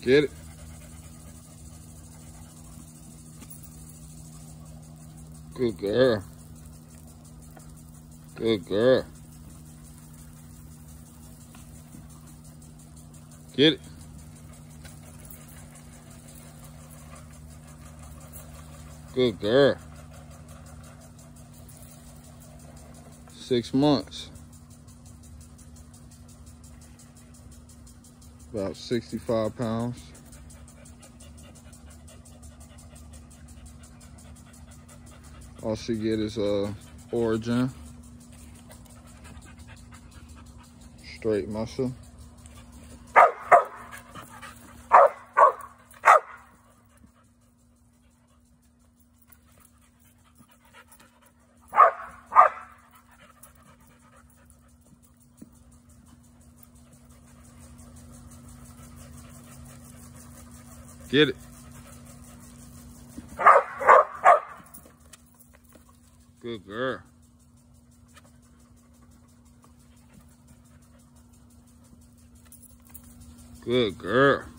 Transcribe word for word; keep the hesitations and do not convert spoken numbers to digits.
Get it. Good girl. Good girl. Get it. Good girl. Six months. About sixty-five pounds. All she get is uh, origin. Straight muscle. Get it. Good girl. Good girl.